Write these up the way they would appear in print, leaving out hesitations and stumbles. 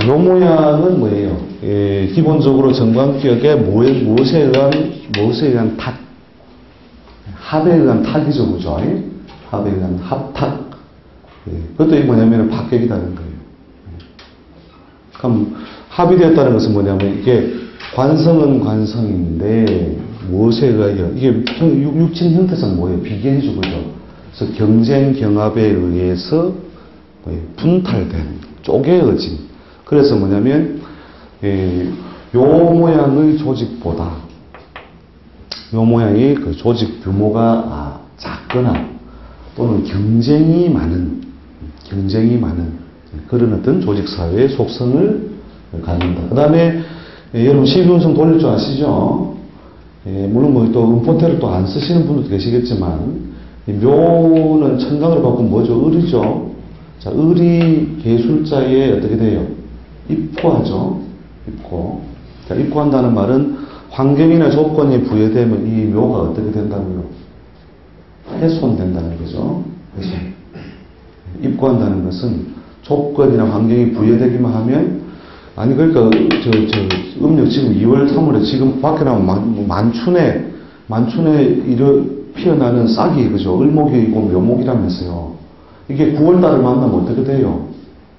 요 모양은 뭐예요? 기본적으로 정관격의 무엇에 의한 탁, 합에 의한 탁이죠, 그죠? 합에 의한 합탁. 그것도 뭐냐면 박격이라는 거예요. 그럼 합이 되었다는 것은 뭐냐면 이게 관성은 관성인데 무엇에 의하여 이게 육진 형태상 뭐예요? 비계이죠, 그죠? 그래서 경쟁 경합에 의해서 분탈된 쪼개어진. 그래서 뭐냐면 요 모양의 조직보다 요 모양의 그 조직 규모가 작거나 또는 경쟁이 많은 그런 어떤 조직 사회의 속성을 갖는다. 그 다음에 여러분 시비운성 돌릴 줄 아시죠? 물론 뭐 또 음포태를 또 안 쓰시는 분들도 계시겠지만 묘는 천간으로 바꾸면 뭐죠? 을이죠. 자, 을이 개술자에 어떻게 돼요? 입고하죠. 입고. 자, 입고한다는 말은 환경이나 조건이 부여되면 이 묘가 어떻게 된다고요? 훼손된다는 거죠. 훼손. 입고한다는 것은 조건이나 환경이 부여되기만 하면, 아니, 그러니까, 음력 지금 2월, 3월에 지금 밖에 나오면 만춘에 피어나는 싹이, 그죠? 을목이고 묘목이라면서요. 이게 9월달을 만나면 어떻게 돼요?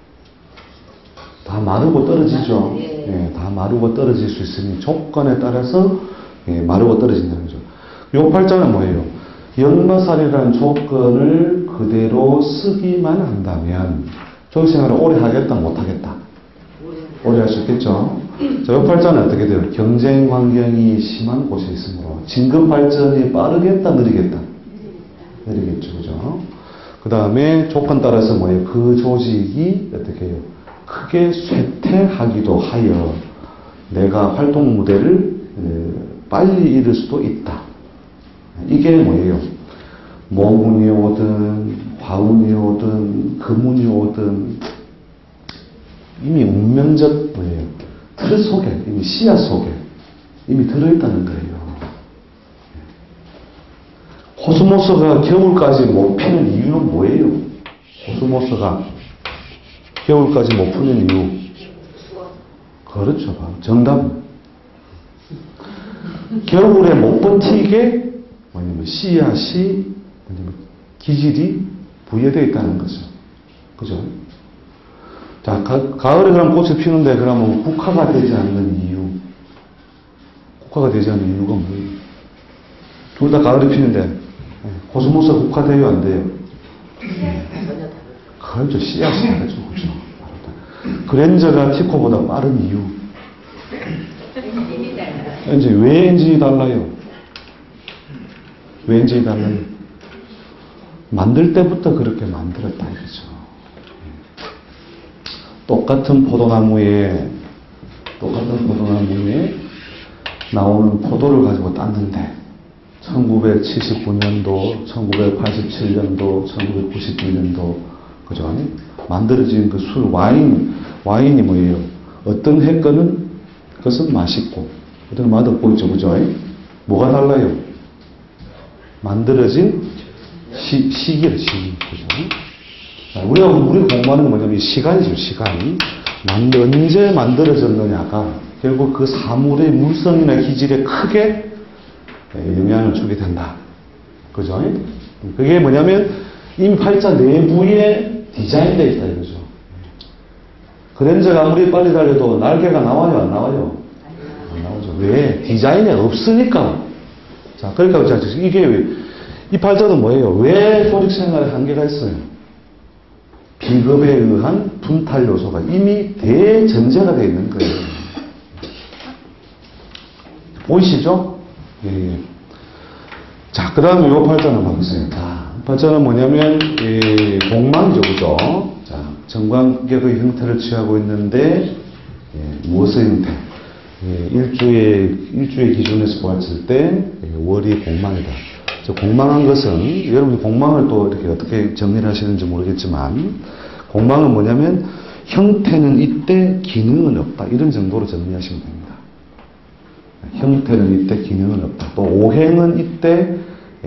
다 마르고 떨어지죠. 예, 다 마르고 떨어질 수 있으니 조건에 따라서 마르고 떨어진다는 거죠. 요 팔자는 뭐예요? 역마살이라는 조건을 그대로 쓰기만 한다면 조직생활을 오래 하겠다, 못하겠다? 오래 할 수 있겠죠. 자, 요 팔자는 어떻게 돼요? 경쟁 환경이 심한 곳에 있으므로 진급 발전이 빠르겠다, 느리겠다? 느리겠죠, 그죠? 그 다음에 조건 따라서 뭐예요? 그 조직이 어떻게 해요? 크게 쇠퇴하기도 하여 내가 활동 무대를 빨리 이룰 수도 있다. 이게 뭐예요? 모운이 오든 화운이 오든 금운이 오든 이미 운명적 뭐예요? 틀 속에, 이미 씨앗 속에 이미 들어있다는 거예요. 코스모스가 겨울까지 못 피는 이유는 뭐예요? 코스모스가 겨울까지 못 피는 이유. 그렇죠. 정답. 겨울에 못 버티게 뭐냐면 씨앗이 뭐냐면 기질이 부여되어 있다는 거죠. 그죠? 자, 가을에 그럼 꽃이 피는데 그러면 국화가 되지 않는 이유. 국화가 되지 않는 이유가 뭐예요? 둘 다 가을에 피는데 코스모스가 국화돼요, 안 돼요? 그렇죠. 씨앗이 다르죠. 그렇죠. 그랜저가 티코보다 빠른 이유. 이제 왜 엔진이 달라요? 왜 엔진이 달라요? 만들 때부터 그렇게 만들었다 이거죠. 똑같은 포도나무에 나오는 포도를 가지고 땄는데 1979년도, 1987년도, 1991년도 그죠? 만들어진 그 술, 와인이 뭐예요? 어떤 해 거는 그것은 맛있고 어떤 맛없고 있죠, 그죠? 뭐가 달라요? 만들어진 시기예요, 시기. 그죠? 우리가 공부하는 건 뭐냐면 시간이죠, 시간. 언제 만들어졌느냐가 결국 그 사물의 물성이나 기질에 크게 영향을 주게 된다. 그죠? 그게 뭐냐면 이미 팔자 내부에 디자인되어 있다 이거죠. 그랜저가 아무리 빨리 달려도 날개가 나와요, 안 나와요? 안 나오죠. 왜? 디자인이 없으니까. 자, 그러니까 이게 이 팔자도 뭐예요? 왜 조직생활에 한계가 있어요? 비급에 의한 분탈 요소가 이미 대전제가 되어 있는 거예요. 보이시죠? 예. 자, 그 다음에 요 팔자는 봐보세요. 자, 팔자는 뭐냐면, 공망이죠, 그죠? 자, 정관격의 형태를 취하고 있는데, 무엇의 형태? 일주의 기준에서 보았을 때, 월이 공망이다. 저 공망한 것은, 여러분이 공망을 또 이렇게 어떻게 정리를 하시는지 모르겠지만, 공망은 뭐냐면, 형태는 있되 기능은 없다. 이런 정도로 정리하시면 됩니다. 형태는 있되 기능은 없다. 또 오행은 있되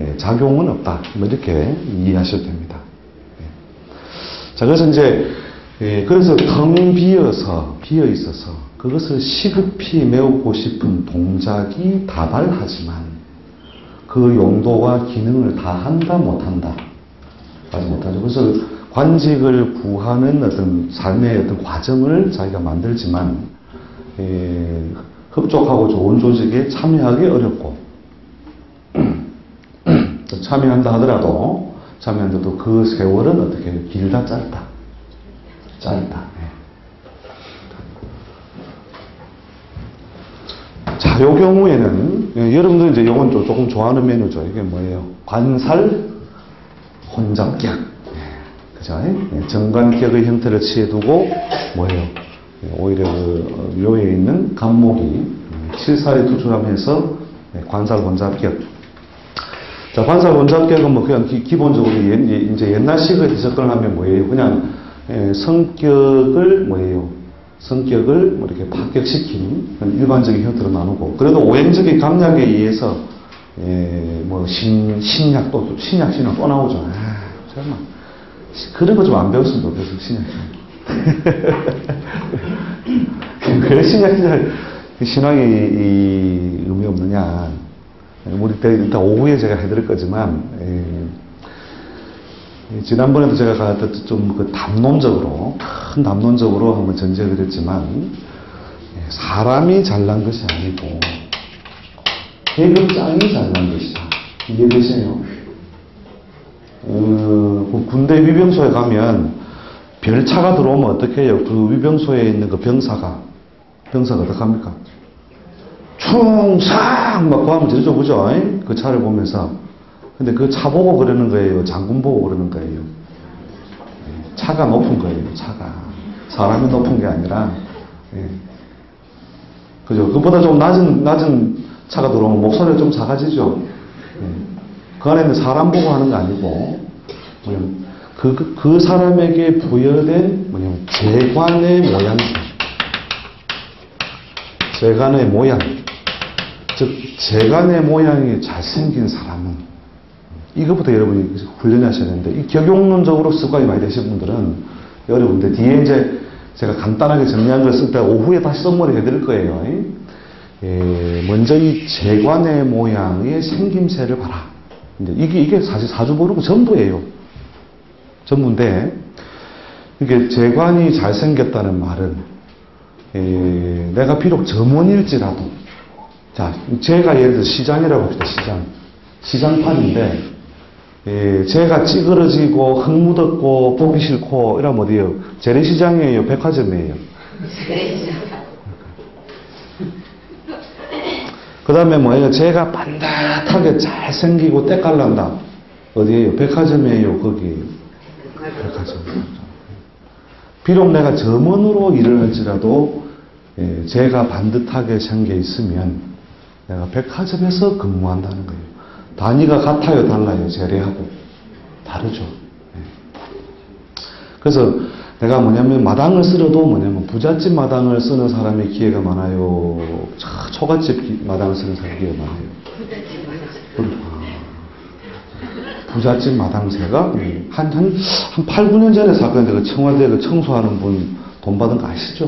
작용은 없다. 뭐 이렇게 이해하셔도 됩니다. 자, 그래서 이제 예, 그래서 텅 비어 있어서 그것을 시급히 메우고 싶은 동작이 다발하지만 그 용도와 기능을 다 한다 못한다 하지 못하죠. 그래서 관직을 구하는 어떤 삶의 어떤 과정을 자기가 만들지만 흡족하고 좋은 조직에 참여하기 어렵고 참여한다 하더라도 그 세월은 어떻게 길다 짧다. 자, 요 경우에는 여러분들 이제 요건 조금 좋아하는 메뉴죠. 이게 뭐예요? 관살 혼잡격. 그죠? 정관격의 형태를 취해두고 뭐예요? 오히려 그 묘에 있는 간목이 칠살이 투출하면서 관살 혼잡격. 자, 관살 혼잡격은 뭐 그냥 기본적으로 이제 옛날식의 해석을 하면 뭐예요? 그냥 성격을 성격을 뭐 이렇게 파격시키는 일반적인 형태로 나누고, 그래도 오행적인 강약에 의해서 뭐 신약 또 나오죠. 정말 그런 거 좀 안 배웠으면 좋겠어. 신약. 왜 신앙이 의미 없느냐? 우리 때 일단 오후에 제가 해드릴 거지만, 지난번에도 제가 좀 그 큰 담론적으로 한번 전제해드렸지만, 사람이 잘난 것이 아니고 계급장이 잘난 것이다. 이해되세요? 군대 위병소에 가면 별차가 들어오면 어떻게 해요? 그 위병소에 있는 그 병사가 어떡합니까? 충상! 막 구하면 저러죠, 그죠? 그 차를 보면서. 근데 그 차 보고 그러는 거예요? 장군 보고 그러는 거예요? 차가 높은 거예요, 차가. 사람이 높은 게 아니라, 그죠? 그보다 좀 낮은 차가 들어오면 목소리가 좀 작아지죠? 그 안에 있는 사람 보고 하는 거 아니고, 그 사람에게 부여된, 재관의 모양새. 재관의 모양. 즉, 재관의 모양이 잘생긴 사람은, 이것부터 여러분이 훈련하셔야 되는데, 이 격용론적으로 습관이 많이 되신 분들은 어려운데, 뒤에 이제 제가 간단하게 정리한 걸 쓸 때 오후에 다시 선물을 해드릴 거예요. 먼저 이 재관의 모양의 생김새를 봐라. 이게 사실 사주보르고 전부예요. 전부인데, 이게 재관이 잘생겼다는 말은, 내가 비록 점원일지라도, 자, 제가 예를 들어 시장이라고 합시다, 시장판인데, 제가 찌그러지고, 흙 묻었고, 보기 싫고, 이러면 어디에요? 재래시장이에요? 백화점이에요? 그 다음에 뭐예요? 제가 반듯하게 잘생기고 때깔난다. 어디에요? 백화점이에요? 거기에요? 백화점. 비록 내가 점원으로 일을 할지라도, 제가 반듯하게 생겨 있으면, 내가 백화점에서 근무한다는 거예요. 단위가 같아요, 달라요? 재래하고 다르죠. 그래서 내가 마당을 쓸어도 부잣집 마당을 쓰는 사람의 기회가 많아요? 초가집 마당을 쓰는 사람의 기회가 많아요? 부잣집 마당새가 한 8, 9년 전에 사건인데, 그 청와대 그 청소하는 분 돈 받은 거 아시죠?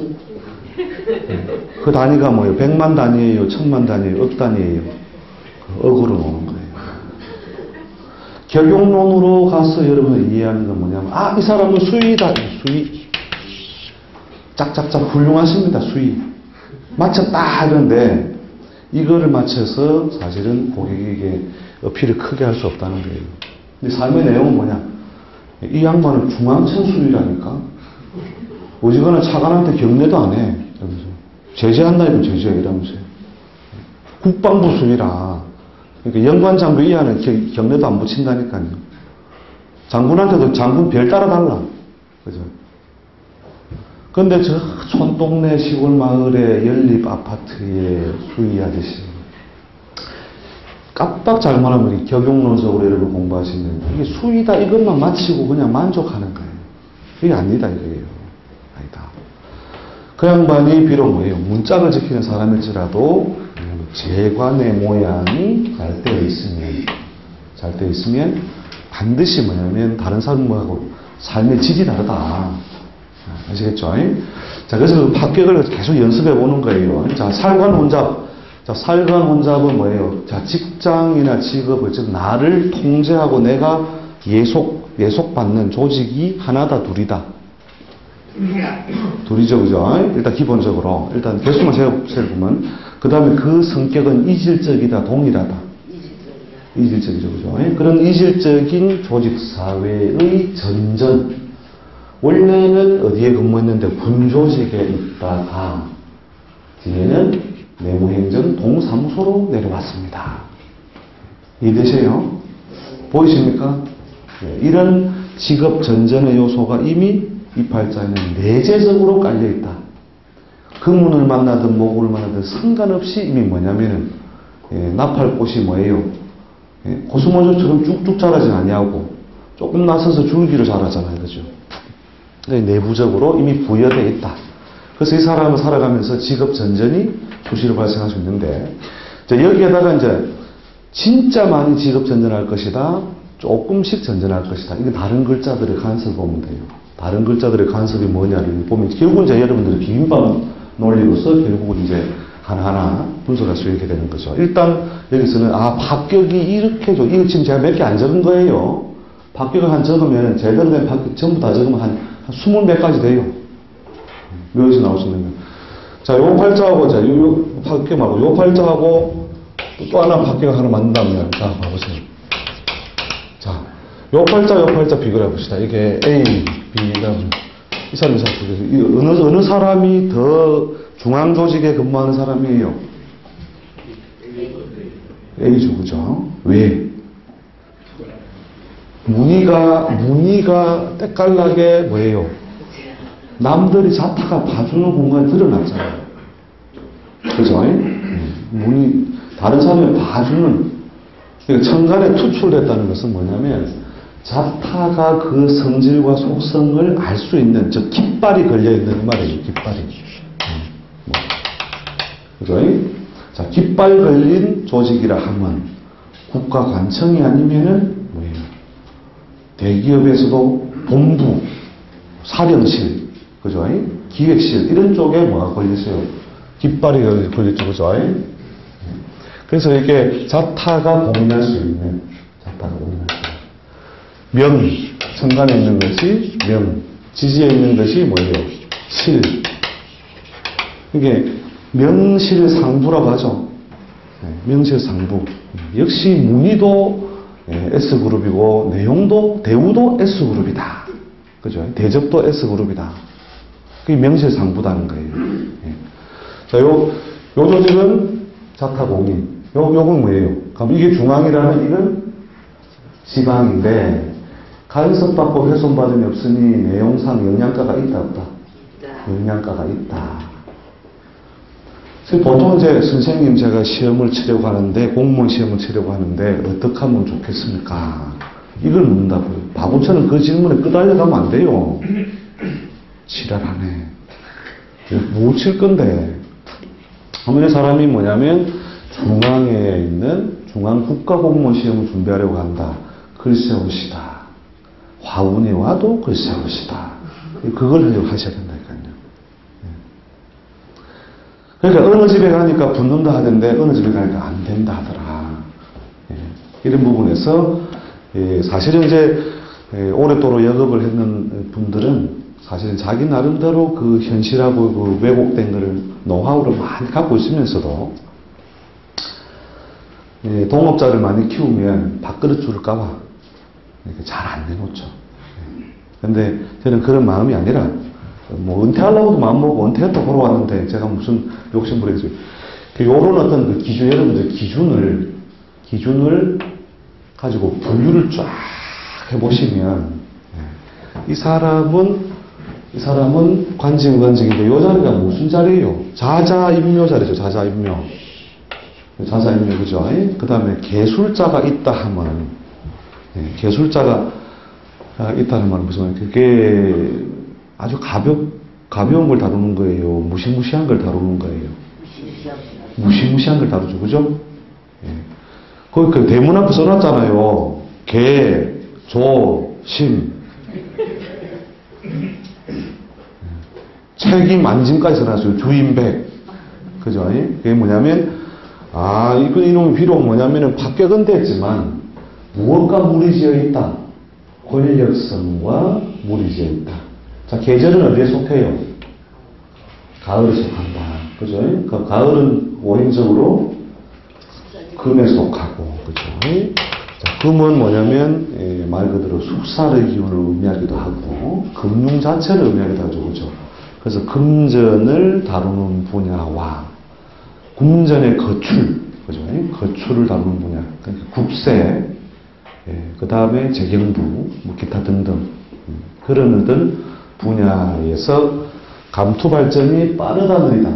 그 단위가 뭐예요? 100만 단위예요? 1000만 단위예요? 억 단위예요? 억으로 노는 거예요. 격용론으로 가서 여러분이 이해하는 건 뭐냐면, 이 사람은 수위다. 수위. 짝짝짝 훌륭하십니다. 수위. 맞췄다. 이런데, 이거를 맞춰서 사실은 고객에게 어필을 크게 할 수 없다는 거예요. 근데 삶의 내용은 뭐냐? 이 양반은 중앙천 수위라니까? 오지거나 차관한테 경례도 안 해. 이러면서. 제재한다니까 제재 이러면서요. 국방부 수위라. 그러니까 연관 장교 이하는 경례도 안 붙인다니까요. 장군한테도 장군 별 따라달라. 그죠? 근데 저 촌동네 시골 마을의 연립 아파트의 수위 아저씨. 깜빡 잘못하면 이 격용론적으로 여러분 공부하시면 이게 수위다 이것만 마치고 그냥 만족하는 거예요. 이게 아니다 이거예요. 아니다. 그 양반이 비록 뭐예요? 문짝을 지키는 사람일지라도 재관의 모양이 잘 되어 있으면 반드시 뭐냐면 다른 사람하고 삶의 질이 다르다. 아시겠죠? 자, 그래서 그 합격을 계속 연습해 보는 거예요. 자, 살관 혼잡. 자, 살관 혼잡은 뭐예요? 자, 직장이나 직업을, 즉, 나를 통제하고 내가 예속받는 조직이 하나다, 둘이다? 둘이죠, 그죠? 일단 기본적으로. 일단 개수만 세보면. 그 다음에 그 성격은 이질적이다, 동일하다? 이질적이죠, 그죠? 그런 이질적인 조직사회의 전전. 원래는 어디에 근무했는데 군조직에 있다가 뒤에는 내무행정 동사무소로 내려왔습니다. 이해되세요? 보이십니까? 네, 이런 직업 전전의 요소가 이미 이 팔자에는 내재적으로 깔려있다. 금운을 만나든 목을 만나든 상관없이 이미 뭐냐면은 나팔꽃이 뭐예요? 고수모조처럼 쭉쭉 자라진 아니하고 조금 나서서 줄기로 자라잖아요. 그죠? 내부적으로 이미 부여되어 있다. 그래서 이 사람은 살아가면서 직업 전전이 수시로 발생할 수 있는데, 여기에다가 이제 진짜 많이 직업 전전할 것이다, 조금씩 전전할 것이다. 이게 다른 글자들의 간섭을 보면 돼요. 다른 글자들의 간섭이 뭐냐를 보면, 결국은 이제 여러분들이 비빔밥 논리로서 결국은 이제 하나하나 분석할 수 있게 되는 거죠. 일단 여기서는 합격이 이렇게 이거 지금 제가 몇 개 안 적은 거예요. 합격을 한 적으면 제대로 된 합격 전부 다 적으면 한 20몇 가지 돼요. 여기서 나올 수 있는 거. 자, 요 팔자하고, 자, 요 합격 말고, 요 팔자하고 또 하나 합격을 하나 만든다면, 자, 봐보세요. 자, 요 팔자 비교를 해봅시다. 이게 A, B가, 이 사람이 어느 사람이 더 중앙조직에 근무하는 사람이에요? A죠, 그죠? 왜? 무늬가 때깔나게 뭐예요? 남들이 자타가 봐주는 공간에 드러났잖아요. 그죠? 다른 사람이 봐주는, 그러니까 천간에 투출됐다는 것은 뭐냐면, 자타가 그 성질과 속성을 알 수 있는, 즉, 깃발이 걸려있는 말이에요, 깃발이. 그죠? 자, 깃발 걸린 조직이라 하면, 국가관청이 아니면은, 뭐예요? 대기업에서도 본부, 사령실, 그죠? 기획실, 이런 쪽에 뭐가 걸렸어요? 깃발이 걸렸죠, 그죠? 그래서 이렇게 자타가 고민할 수 있는, 명, 천간에 있는 것이 명, 지지에 있는 것이 뭐예요? 실. 이게 명실상부라고 하죠. 명실상부. 역시 무늬도 S그룹이고, 내용도, 대우도 S그룹이다. 그죠? 대접도 S그룹이다. 그게 명실상부다는 거예요. 자, 요 조직은 자타공인. 요건 뭐예요? 그럼 이게 중앙이라면 이건 지방인데, 간섭받고 훼손받음이 없으니 내용상 영양가가 있다, 없다? 영양가가 있다. 보통 이제 선생님 제가 시험을 치려고 하는데, 공무원 시험을 치려고 하는데, 어떻게 하면 좋겠습니까? 이걸 묻는다고요. 바보처럼 그 질문에 끄달려가면 안 돼요. 지랄하네. 못 칠 건데. 아무리 사람이 뭐냐면, 중앙에 있는 중앙국가공무원 시험을 준비하려고 한다. 글쎄 옳시다. 화운이 와도 글쎄 옳시다. 그걸 하려고 하셔야 된다니까요. 그러니까 어느 집에 가니까 붙는다 하던데 어느 집에 가니까 안 된다 하더라. 이런 부분에서 사실은 이제 오랫도록 역업을 했는 분들은 사실은 자기 나름대로 그 현실하고 그 왜곡된 거를 노하우를 많이 갖고 있으면서도 동업자를 많이 키우면 밥그릇 줄까봐 잘 안 내놓죠. 근데 저는 그런 마음이 아니라 뭐 은퇴하려고도 마음먹고 은퇴했다 보러 왔는데 제가 무슨 욕심부리겠어요. 요런 어떤 그 기준, 여러분들 기준을 가지고 분류를 쫙 해보시면 이 사람은 관직인데 이 자리가 무슨 자리예요? 자자인묘 자리죠. 자자인묘, 그죠? 그 다음에 개술자가 있다 하면, 개술자가 있다 하면 무슨 말이에요? 그게 아주 가벼운 걸 다루는 거예요? 무시무시한 걸 다루는 거예요? 무시무시한 걸 다루죠. 그죠? 거기 그 대문 앞에 써놨잖아요. 개, 조, 심. 백이 만짐까지 써놨어요. 주인백. 그죠? 그게 뭐냐면, 이놈이 비록 뭐냐면은 박격은 됐지만, 무엇과 무리지어 있다? 권력성과 무리지어 있다. 자, 계절은 어디에 속해요? 가을에 속한다. 그죠? 그 가을은 오행적으로 금에 속하고, 그죠? 자, 금은 뭐냐면, 말 그대로 숙살의 기운을 의미하기도 하고, 금융 자체를 의미하기도 하죠. 그죠? 그래서 금전을 다루는 분야와 금전의 거출, 그죠? 거출을 다루는 분야. 그러니까 국세, 그 다음에 재경부, 뭐 기타 등등. 그런 어떤 분야에서 감투 발전이 빠르다, 느리다?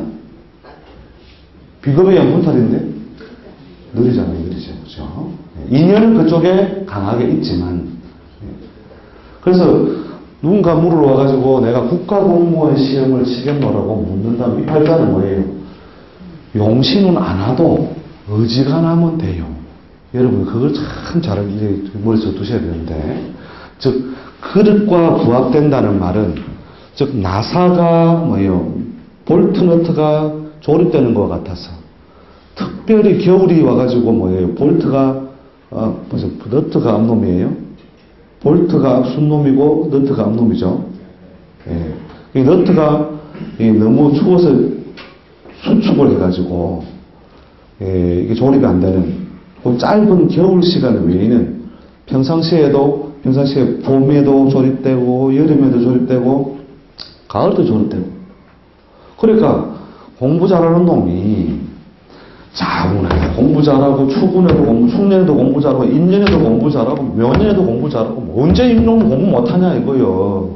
비겁의 양분탈인데? 느리잖아요, 느리죠. 그죠? 인연은 그쪽에 강하게 있지만, 그래서 누군가 물으러 와가지고 내가 국가공무원 시험을 치겠노라고 묻는다면 이 팔자는 뭐예요? 용신은 안 와도 어지간하면 돼요. 여러분 그걸 참 잘 머릿속에 두셔야 되는데, 즉 그릇과 부합된다는 말은 즉 나사가 뭐예요? 볼트너트가 조립되는 것 같아서 특별히 겨울이 와가지고 뭐예요? 볼트가 너트가 앞놈이에요? 볼트가 앞순놈이고 너트가 앞놈이죠. 이 너트가 너무 추워서 수축을 해가지고 이게 조립이 안 되는 그 짧은 겨울 시간 외에는 평상시에 봄에도 조립되고 여름에도 조립되고 가을도 조립되고, 그러니까 공부 잘하는 놈이 자운에도 공부 잘하고 추군에도 공부, 축년에도 공부 잘하고 인년에도 공부 잘하고 묘년에도 공부 잘하고 뭐 언제 이놈은 공부 못하냐 이거요.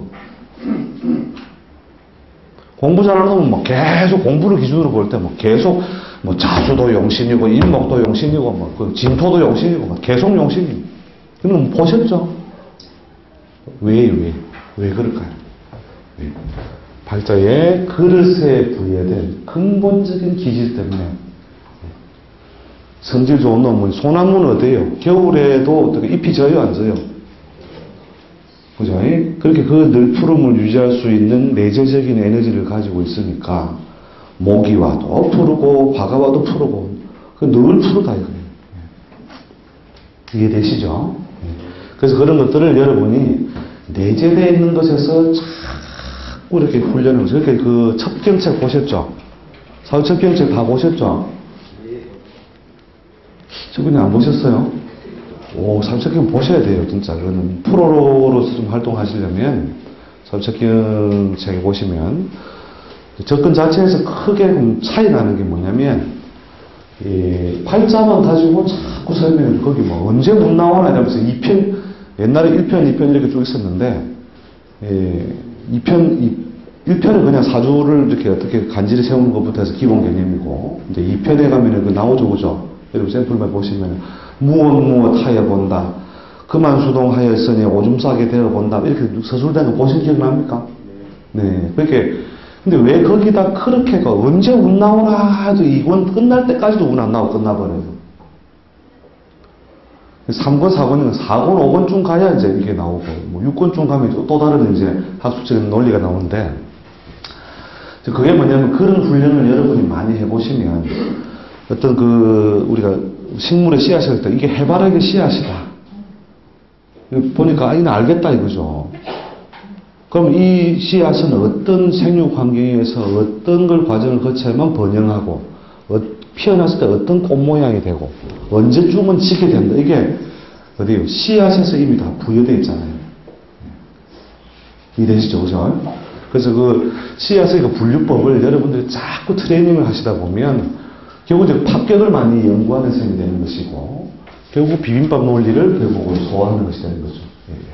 공부 잘하는 놈은 뭐 계속 공부를 기준으로 볼 때 뭐 계속 뭐 자수도 용신이고 인목도 용신이고 뭐 그 진토도 용신이고 뭐 계속 용신이. 그럼 보셨죠? 왜 그럴까요? 왜? 발자에 그릇에 부여된 근본적인 기질 때문에. 성질 좋은 놈은 소나무는 어때요? 겨울에도 어떻게 잎이 져요, 안 져요? 그죠? 그렇게 그 늘푸름을 유지할 수 있는 내재적인 에너지를 가지고 있으니까 모기 와도 푸르고 화가 와도 푸르고 늘 푸르다 이거예요. 이해되시죠? 그래서 그런 것들을 여러분이 내재되어 있는 것에서 자꾸 이렇게 훈련을 하면서, 이렇게 그 첩경책 보셨죠? 사후첩경책 다 보셨죠? 저분이 안 보셨어요? 사후첩경 보셔야 돼요, 진짜. 그거는 프로로서 좀 활동하시려면 사후첩경책 보시면 접근 자체에서 크게 차이 나는 게 뭐냐면, 팔자만 가지고 자꾸 설명을, 거기 뭐 언제 문 나오나 이러면서 2편, 옛날에 1편, 2편 이렇게 쭉 있었는데, 1편은 그냥 사주를 이렇게 어떻게 간지를 세우는 것부터 해서 기본 개념이고, 이제 2편에 가면은 그 나오죠, 그죠? 여러분 샘플만 보시면, 무엇 하여 본다. 그만수동하였으니 오줌 싸게 되어 본다. 이렇게 서술된 거 보신 기억 납니까? 네. 그렇게, 근데 왜 거기다 그렇게 언제 운 나오나 해도 이건 끝날 때까지도 운 안 나오고 끝나버려요. 3권, 4권이면 4권, 5권쯤 가야 이제 이게 나오고, 뭐 6권쯤 가면 또 다른 이제 학술적인 논리가 나오는데, 그게 뭐냐면 그런 훈련을 여러분이 많이 해보시면, 어떤 우리가 식물의 씨앗을 때 이게 해바라기 씨앗이다. 보니까 이는 알겠다 이거죠. 그럼 이 씨앗은 어떤 생육 환경에서 어떤 걸 과정을 거쳐야만 번영하고, 피어났을 때 어떤 꽃 모양이 되고, 언제쯤은 지게 된다. 이게 어디요? 씨앗에서 이미 다 부여되어 있잖아요. 이해되시죠? 그죠? 그래서 그 씨앗의 그 분류법을 여러분들이 자꾸 트레이닝을 하시다 보면 결국 이제 합격을 많이 연구하는 셈이 되는 것이고, 결국 비빔밥 논리를 결국은 소화하는 것이 되는 거죠.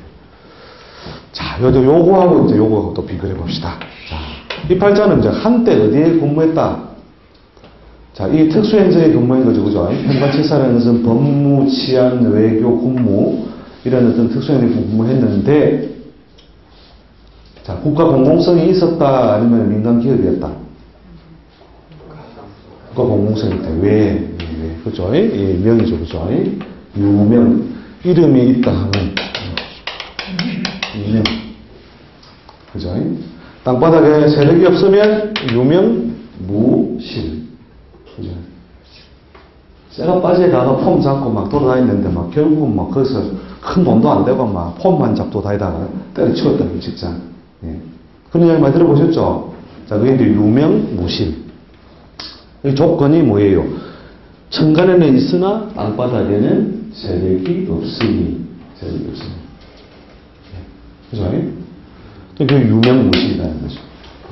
자, 요거하고 이제 요거하고 또 비교를 해봅시다. 자, 이 팔자는 이제 한때 어디에 근무했다? 자, 이 특수행정에 근무한 거죠, 그죠? 현관칠사라는 것은 법무, 치안, 외교, 군무, 이런 어떤 특수행정에 근무했는데, 자, 국가 공공성이 있었다, 아니면 민간 기업이었다? 국가 공공성이 있다. 왜? 그죠? 명이죠, 그죠? 유명. 이름이 있다 하면, 유명. 그죠? 땅바닥에 세력이 없으면 유명무실. 그죠? 쇠가 빠지게 가서 폼 잡고 막 돌아다니는데 막 결국은 막 거기서 큰 돈도 안 되고 막 폼만 잡고 다니다가 때려치웠다는 직장. 예. 그런 이야기 많이 들어보셨죠? 자, 그게 이제 유명무실. 이 조건이 뭐예요? 천간에는 있으나 땅바닥에는 세력이 없으니. 세력이 없으니. 그죠? 그게 유명무실이라는 거죠.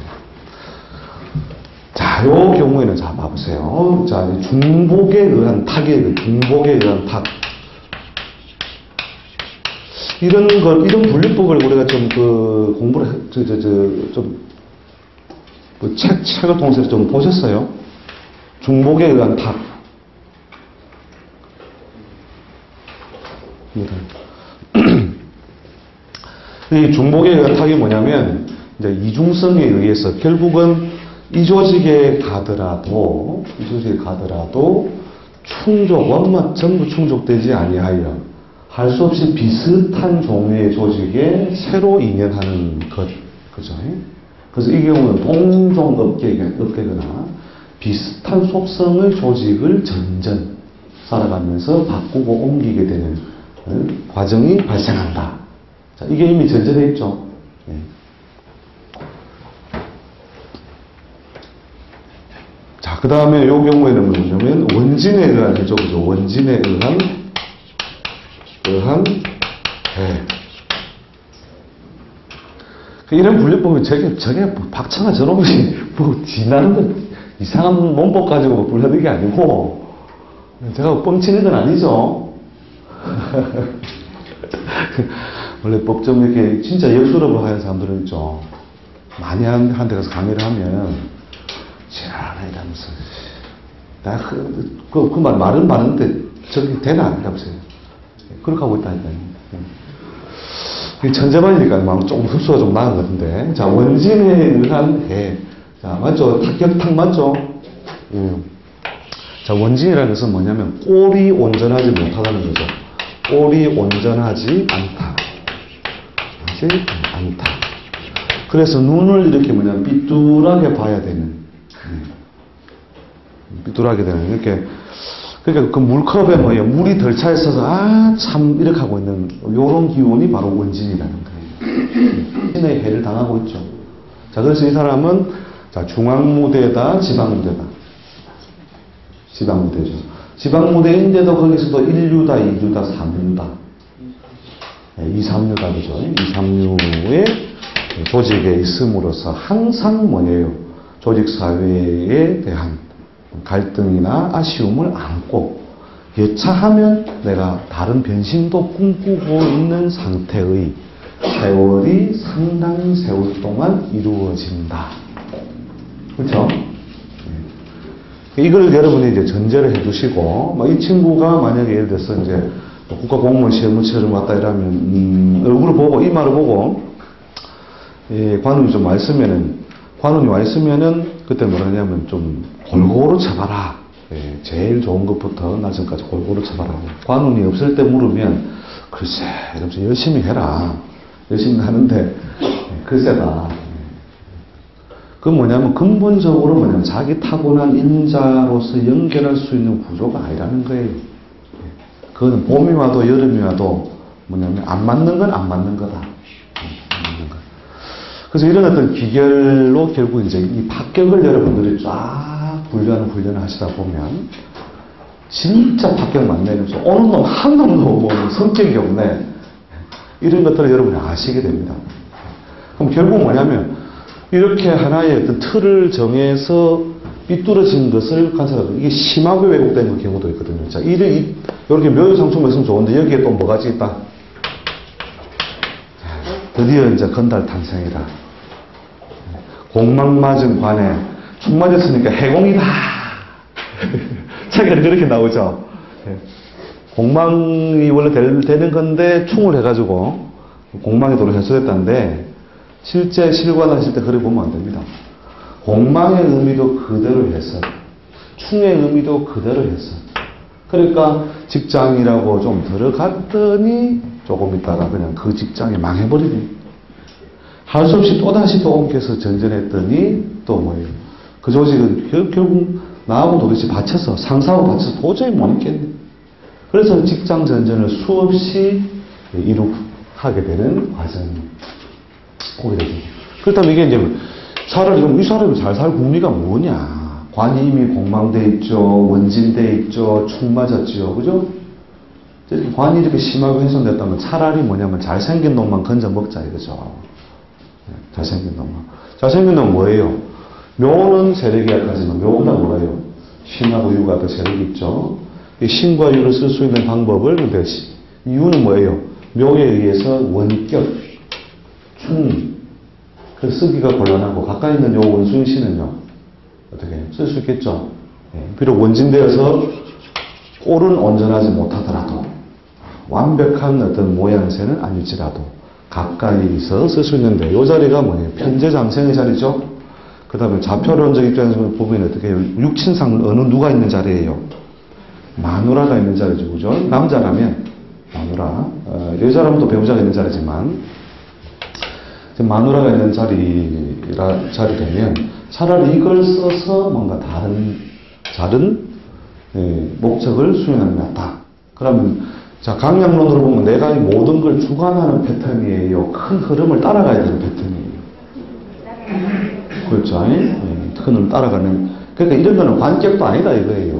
자, 요 경우에는 자, 봐보세요. 자, 중복에 의한 탁이에요. 중복에 의한 탁. 이런 분류법을 우리가 좀 공부를, 책을 통해서 좀 보셨어요? 중복에 의한 탁. 이 중복에 의한 탁이 뭐냐면, 이제 이중성에 의해서 결국은 이 조직에 가더라도 원만 전부 충족되지 아니하여 할 수 없이 비슷한 종류의 조직에 새로 인연하는 것, 그죠? 그래서 이 경우는 동종업계거나 비슷한 속성의 조직을 점점 살아가면서 바꾸고 옮기게 되는 과정이 발생한다. 자, 이게 이미 전제되어 있죠. 네. 자, 그 다음에 이 경우에는 뭐냐면 원진에 의한 해죠. 그죠? 원진에 의한 해. 이런 분류법이 저게 박찬하 저놈이 뭐 지나는 거 이상한 문법 가지고 분류하는 게 아니고 제가 뻥치는 건 아니죠. 원래 법정 이렇게 진짜 역수업을 하는 사람들은 있죠. 많이 한 데 가서 강의를 하면 지랄하네 이러면서 나 그 말은 많은데 저게 되나 이러면서 그렇게 하고 있다니까요. 천재반이니까 막 조금 흡수가 좀 나은 것 같은데. 자, 원진에 의한 해. 자, 맞죠? 탁격탁 맞죠? 자, 원진이라는 것은 뭐냐면 꼴이 온전하지 못하다는 거죠. 꼴이 온전하지 않다. 그래서 눈을 이렇게 뭐냐면 삐뚤하게 봐야 되는. 삐뚤하게 되는. 이렇게. 그러니까 그 물컵에 뭐예요? 물이 덜 차 있어서 참 이렇게 하고 있는 요런 기운이 바로 원진이라는 거예요. 신의 해를 당하고 있죠. 자, 그래서 이 사람은 자, 중앙무대다, 지방무대다. 지방무대죠. 지방무대인데도 거기서도 1류다, 2류다, 3류다. 2, 3류다, 그죠? 2, 3류의 조직에 있음으로써 항상 뭐예요? 조직사회에 대한 갈등이나 아쉬움을 안고 여차하면 내가 다른 변신도 꿈꾸고 있는 상태의 세월이 상당 세월 동안 이루어진다. 그렇죠? 이걸 여러분이 이제 전제를 해두시고, 이 친구가 만약에 예를 들어서 이제 국가공무원 시험을 치러 왔다 이러면 얼굴을 보고 이 말을 보고 관운이 좀 와 있으면은 그때 뭐라냐면 좀 골고루 쳐봐라. 제일 좋은 것부터 낮은까지 골고루 쳐봐라. 관운이 없을 때 물으면 글쎄 이러면서 열심히 해라. 열심히 하는데 글쎄다. 그건 뭐냐면 근본적으로 자기 타고난 인자로서 연결할 수 있는 구조가 아니라는 거예요. 그거는 봄이 와도 여름이 와도 안 맞는 건 안 맞는 거다. 그래서 이런 어떤 기결로 결국 이제 이 합격을 여러분들이 쫙 분류하는 훈련을 하시다 보면 진짜 합격 맞네면서 오는 놈 한 놈도 뭐 성격이 없네. 이런 것들을 여러분이 아시게 됩니다. 그럼 결국 뭐냐면 이렇게 하나의 어떤 틀을 정해서 삐뚤어진 것을 관찰하고 이게 심하게 왜곡되는 경우도 있거든요. 자, 이렇게 묘유상충만 있으면 좋은데 여기에 또 뭐가지 있다? 드디어 이제 건달 탄생이다. 공망 맞은 관에 충 맞았으니까 해공이다. 책에는 그렇게 나오죠. 공망이 원래 되는 건데 충을 해가지고 공망의 도로 해소됐다는데 실제 실관하실 때 그렇게 보면 안 됩니다. 공망의 의미도 그대로 해서 충의 의미도 그대로 해서 그러니까 직장이라고 좀 들어갔더니 조금 있다가 그냥 그 직장이 망해버리네. 할 수 없이 또다시 또 옮겨서 전전했더니 또 뭐예요? 그 조직은 결국 나하고 도대체 받쳐서, 상사하고 받쳐서 도저히 못 있겠네. 그래서 직장 전전을 수없이 하게 되는 과정이 오게 되죠. 그렇다면 이게 이제 차라리 이 사람이 잘 살 국리가 뭐냐? 관이 이미 공방돼 있죠. 원진돼 있죠. 축 맞았죠. 그죠? 관이 이렇게 심하게 훼손됐다면 차라리 뭐냐면 잘생긴 놈만 건져 먹자 이거죠. 잘생긴 놈만. 잘생긴 놈은 뭐예요? 묘는 세력이 약하지만 묘보다 뭐예요? 신하고 유가 더 세력이 있죠. 이 신과 유를 쓸 수 있는 방법을, 근데 유는 뭐예요? 묘에 의해서 원격, 충, 그 쓰기가 곤란하고 가까이 있는 요 원숭이 씨는요, 어떻게 쓸 수 있겠죠? 비록 원진되어서 꼴은 온전하지 못하더라도 완벽한 어떤 모양새는 아닐지라도 가까이서 쓸 수 있는데 이 자리가 뭐예요? 편재장생의 자리죠. 그 다음에 좌표론적 입장에서 보면 어떻게 해요? 육친상 어느 누가 있는 자리예요? 마누라가 있는 자리죠. 그죠? 남자라면 마누라, 여자라면 또 배우자가 있는 자리지만 마누라가 있는 자리 되면 차라리 이걸 써서 뭔가 다른 목적을 수행하는 게 낫다. 그러면 자, 강약론으로 보면 내가 이 모든 걸 주관하는 패턴이에요. 큰 흐름을 따라가야 되는 패턴이에요. 그렇죠? 큰 흐름을 따라가는. 그러니까 이런 거는 관격도 아니다 이거예요.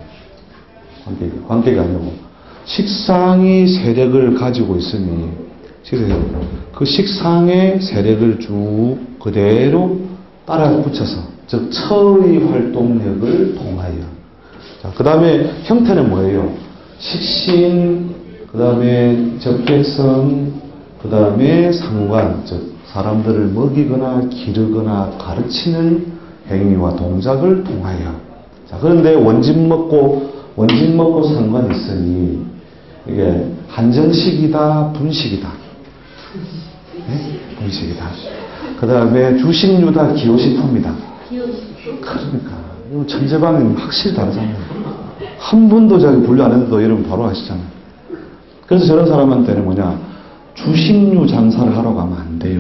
관격이 아니고 식상이 세력을 가지고 있으니 그 식상의 세력을 쭉 그대로 따라 붙여서 즉 처의 활동력을 통하여. 자, 그 다음에 형태는 뭐예요? 식신, 그 다음에 적객성, 그 다음에 상관, 즉 사람들을 먹이거나 기르거나 가르치는 행위와 동작을 통하여. 자, 그런데 원진 먹고 상관이 있으니 이게 한정식이다, 분식이다. 네? 분식이다. 그 다음에 주식류다, 기호식품이다. 그러니까 이거 천재방은 확실히 다르잖아요. 한 번도 자기 분류 안 했는데도 여러분 바로 아시잖아요. 그래서 저런 사람한테는 뭐냐, 주식류 장사를 하러 가면 안 돼요.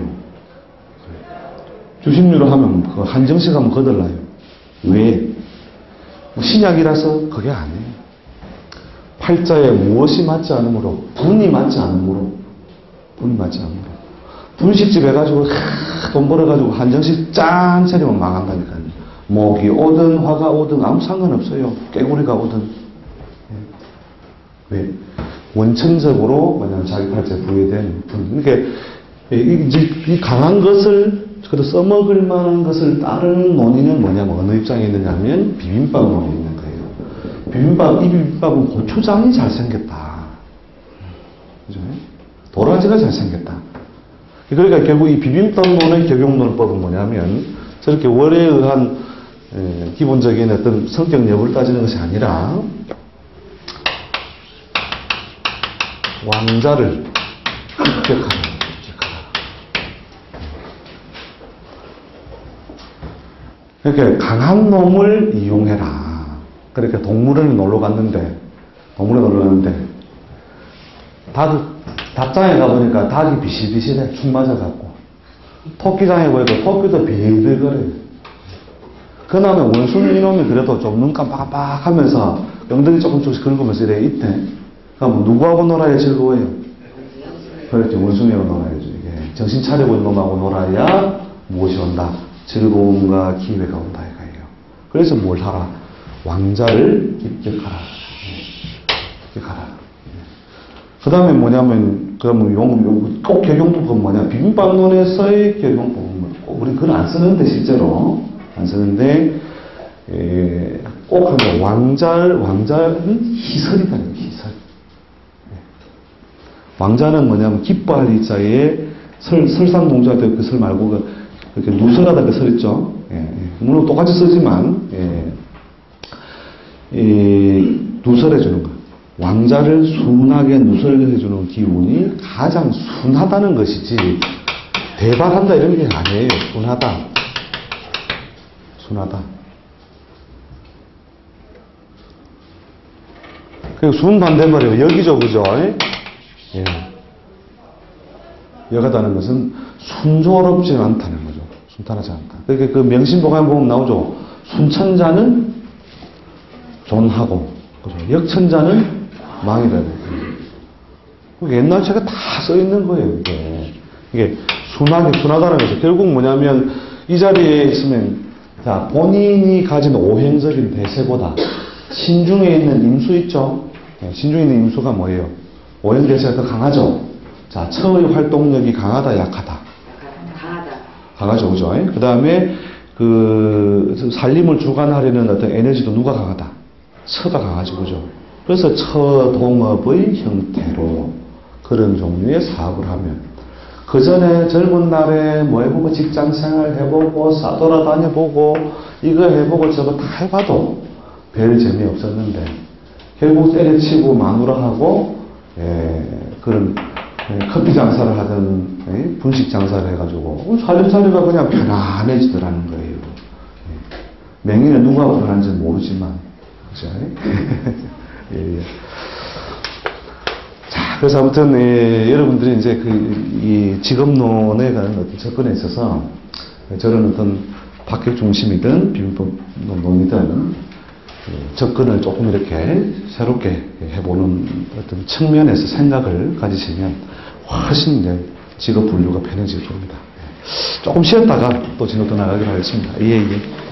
주식류로 하면 그 한정식 하면 거들나요. 왜? 신약이라서 그게 아니에요. 팔자에 무엇이 맞지 않으므로, 분이 맞지 않으므로, 분식집 해가지고 돈 벌어가지고 한정식 짠 차리면 망한다니까요. 목이 오든 화가 오든 아무 상관없어요. 깨구리가 오든. 왜? 원천적으로 뭐냐면 자기 팔자에 부여된 분. 그러니까 이 강한 것을 써먹을 만한 것을 따르는 논의는 뭐냐면 어느 입장에 있느냐면 비빔밥 논의에 있는 거예요. 이 비빔밥은 고추장이 잘생겼다. 그죠? 도라지가 잘생겼다. 그러니까 결국 이 비빔밥론의 적용론법은 뭐냐면 저렇게 월에 의한 기본적인 어떤 성격 여부를 따지는 것이 아니라 왕자를 합격하라. 그러니까 강한 놈을 이용해라. 그러니까 동물원에 놀러 갔는데 닭장에 가보니까 닭이 비실비실해. 축 맞아갖고. 토끼장에 보니까 토끼도 비들거려요. 그 다음에 원숭이 놈이 그래도 좀 눈 깜빡깜빡 하면서 엉덩이 조금씩 긁으면서 이래 있대. 그럼 누구하고 놀아야 즐거워요? 그렇지, 원숭이하고 놀아야죠. 이게 정신 차리고 있는 놈하고 놀아야 무엇이 온다? 즐거움과 기회가 온다 이거예요. 그래서 뭘 하라? 왕자를 입격하라. 그 다음에 뭐냐면, 그러면 꼭 적용법은 뭐냐? 비빔밥론에서의 적용법은 우리 그건 안 쓰는데, 실제로. 안 쓰는데, 꼭 하면 왕자는 희설이다, 희설. 왕자는 뭐냐면, 기뻐할 이자에 설상동조할 때 그 설 말고, 이렇게 누설하다 그 설 있죠? 물론 똑같이 쓰지만, 누설해주는 거. 왕자를 순하게 누설해주는 기운이 가장 순하다는 것이지, 대발한다 이런 게 아니에요. 순하다. 그 순 반대말이에요. 여기죠, 그죠? 예. 여가다는 것은 순조롭지 않다는 거죠. 순탄하지 않다. 그러니까 그 명심보감에 보면 나오죠. 순천자는 존하고, 그죠? 역천자는 망이라고. 옛날 책에 다 써 있는 거예요, 이게 순하다는 거죠. 결국 뭐냐면, 이 자리에 있으면, 자, 본인이 가진 오행적인 대세보다, 신중에 있는 임수 있죠? 신중에 있는 임수가 뭐예요? 오행 대세가 더 강하죠? 자, 처의 활동력이 강하다, 약하다? 강하죠, 그죠? 그 다음에, 살림을 주관하려는 어떤 에너지도 누가 강하다? 처가 강하죠, 그죠? 그래서 처동업의 형태로 그런 종류의 사업을 하면, 그 전에 젊은 날에 뭐 해보고 직장 생활 해보고 싸돌아다녀보고 이거 해보고 저거 다 해봐도 별 재미없었는데, 결국 때려치고 마누라하고, 그런 커피 장사를 하든 분식 장사를 해가지고 살림살이가 그냥 편안해지더라는 거예요. 명의는 누가 불안한지 모르지만, 그죠? 예. 자, 그래서 아무튼 여러분들이 이제 이 직업론에 관한 어떤 접근에 있어서 저런 어떤 박격 중심이든 비문법론이든 접근을 조금 이렇게 새롭게 해보는 어떤 측면에서 생각을 가지시면 훨씬 이제 직업 분류가 편해질 겁니다. 조금 쉬었다가 또 진로 또 나가기로 하겠습니다. 예.